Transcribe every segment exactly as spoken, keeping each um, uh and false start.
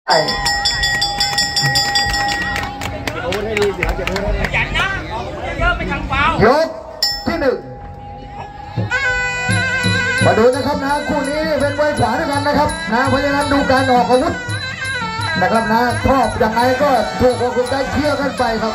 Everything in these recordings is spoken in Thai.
ยกที่หนึ่งมาดูนะครับนะคู่นี้เป็นมวยขวาด้วยกันนะครับนะเพราะฉะนั้นดูการออกอาวุธนะครับนะชอบอย่างไรก็ถูกอกถูกใจเชื่อกันไปครับ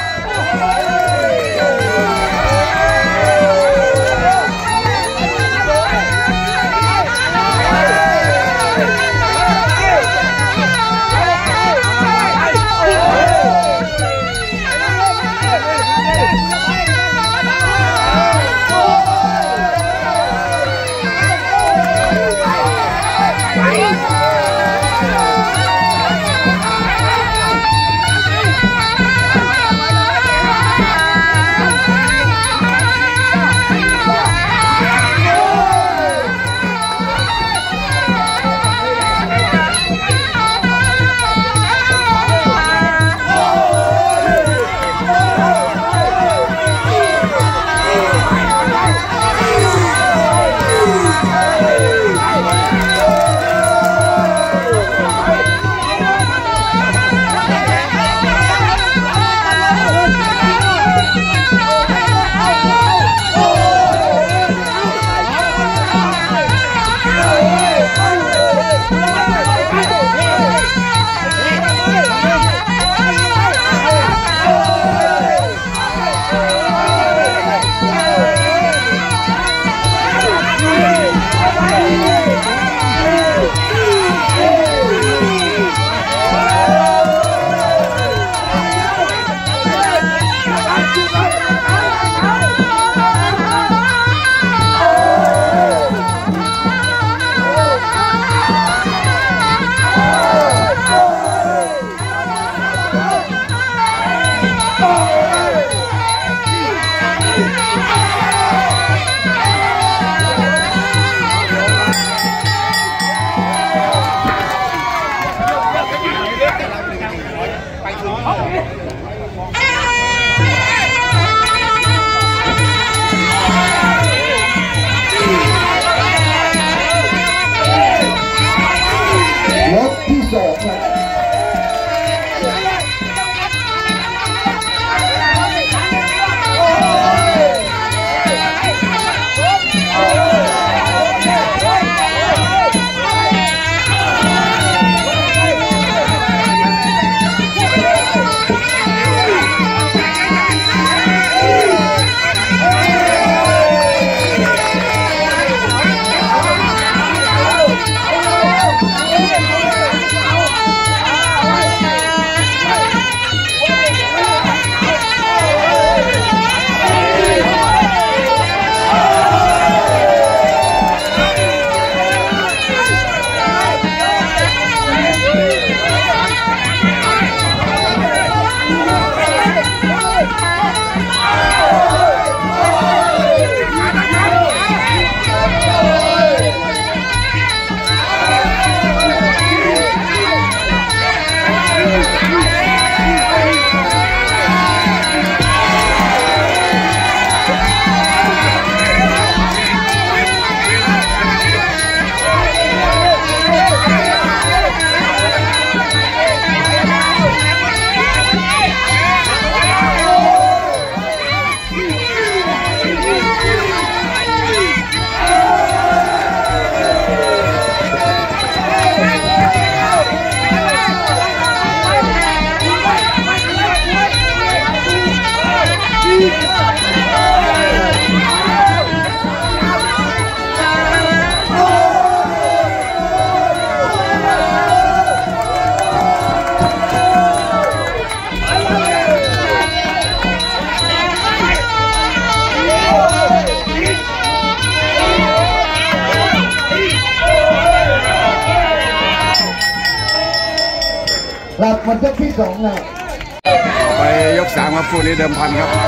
หลับมันยกที่สองนะไปยกสามครับคู่นี้เดิมพันครับ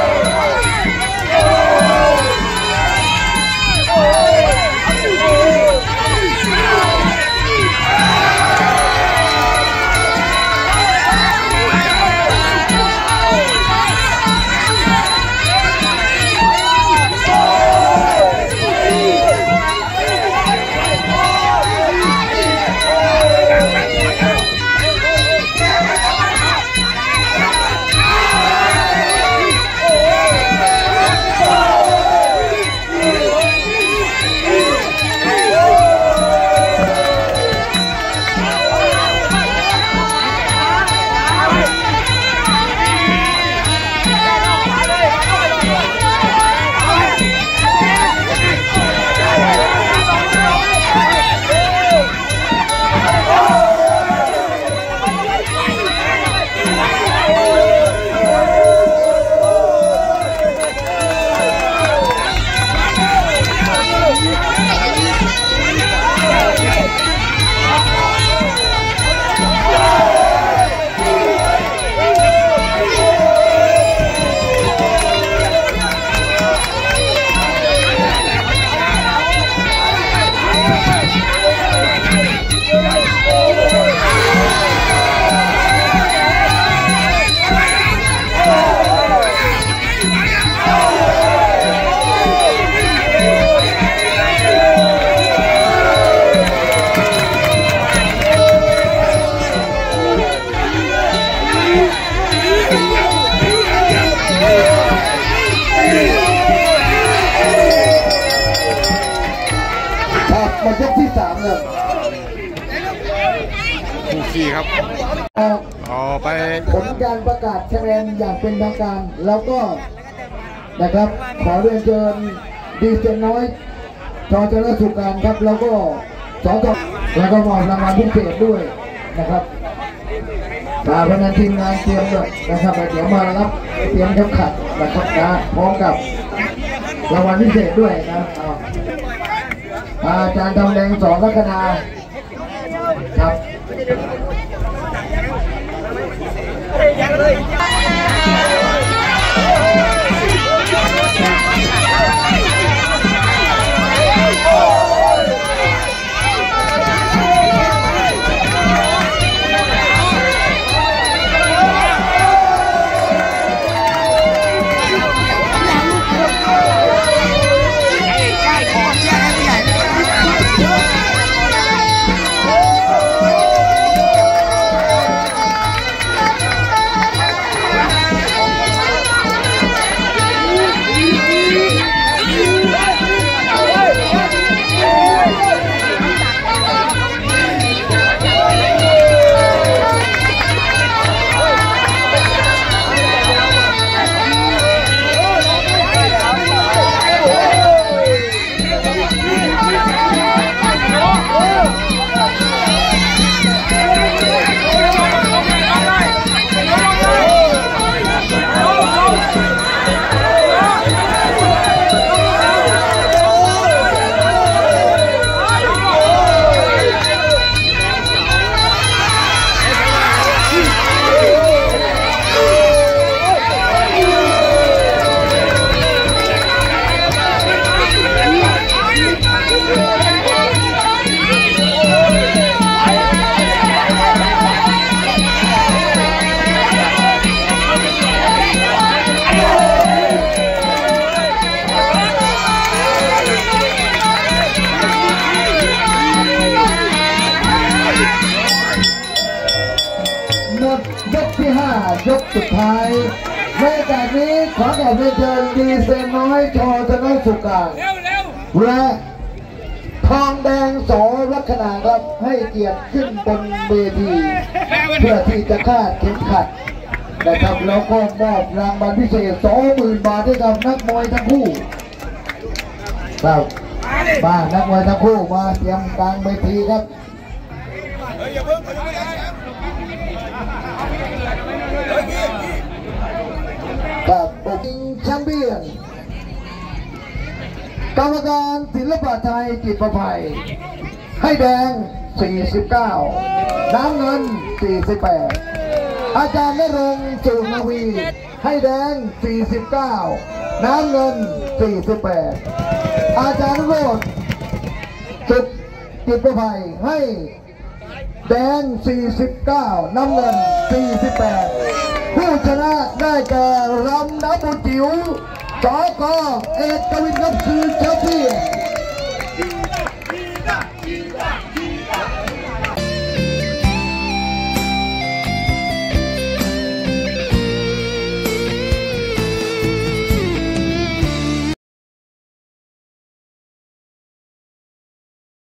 ครับอ๋อไปผลการประกาศคะแนนอย่างเป็นทางการแล้วก็นะครับขอเรียนเชิญดีเซนน้อยจอเจริญสุการครับแล้วก็สอจแล้วก็มอบรางวัลพิเศษด้วยนะครับตาพนันทีมงานเตรียมด้วยนะครับเดี๋ยวมาแล้วครับเตรียมเข็มขัดนะครับนะพร้อมกับรางวัลพิเศษด้วยนะอาจารย์ทำแดงสอนลัคนาครับยกสุดท้ายในการนี้ขอแก่เรียนเชิญดีเซนน้อยชอชนะสุการและทองแดงสอลัคนาครับให้เกียรติขึ้นบนเวทีเพื่อที่จะคาดเข็มขัดนะครับแล้วก็มอบรางวัลพิเศษ สองหมื่น บาทให้กับนักมวยทั้งคู่ครับมานักมวยทั้งคู่มาเตรียมกลางเวทีครับกับบุกแชมเปี้ยนกรรมการศิลปะไทยจิตประภัยให้แดงสี่สิบเก้าน้ำเงินสี่สิบแปดอาจารย์นรงค์จูนวีให้แดงสี่สิบเก้าน้ำเงินสี่สิบแปดอาจารย์โรจน์จิตจิตประภัยให้แดงสี่สิบเก้าน้ำเงินสี่สิบแปดผู้ชนะได้แก่รำน้ำบุญจิ๋วสกเอกวินครับคือแชมเปี้ยน